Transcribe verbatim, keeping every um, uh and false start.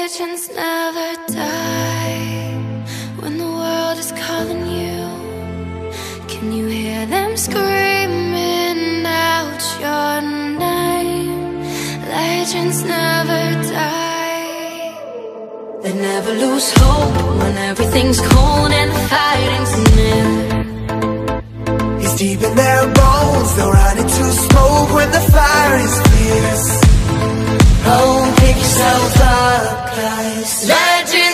Legends never die when the world is calling you. Can you hear them screaming out your name? Legends never die. They never lose hope when everything's cold and the fighting's near. It's deep in their bones, they'll run into smoke when the fire is fierce. Oh, pick yourself up, guys. Legends